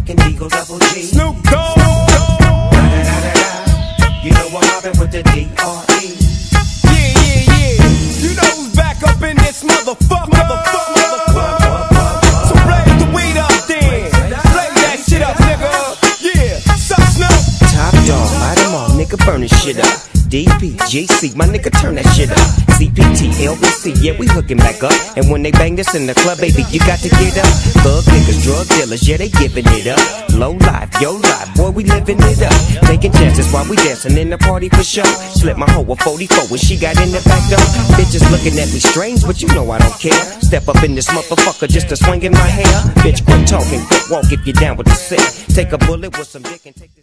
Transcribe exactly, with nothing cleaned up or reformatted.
motherfucking Eagle Double G. Snoop Dogg. You know I'm mobbing with the D R E. Yeah, yeah, yeah. You know who's back up in this motherfucker. Motherfucker, motherfucker. So blaze the weed up then. Blaze that shit up, nigga. Yeah, suck Snoop. Top dog, light them all, nigga, burn this shit up. D P, G C, my nigga, turn that shit up. C P T, L B C, yeah, we hooking back up. And when they bang this in the club, baby, you got to get up. Thug niggas, drug dealers, yeah, they giving it up. Low life, yo life, boy, we living it up. Taking chances while we dancing in the party for sure. Slip my hoe a forty-four when she got in the back door. Bitches looking at me strange, but you know I don't care. Step up in this motherfucker just to swing in my hair. Bitch, quit talking, quit walk if you down with the sick. Take a bullet with some dick and take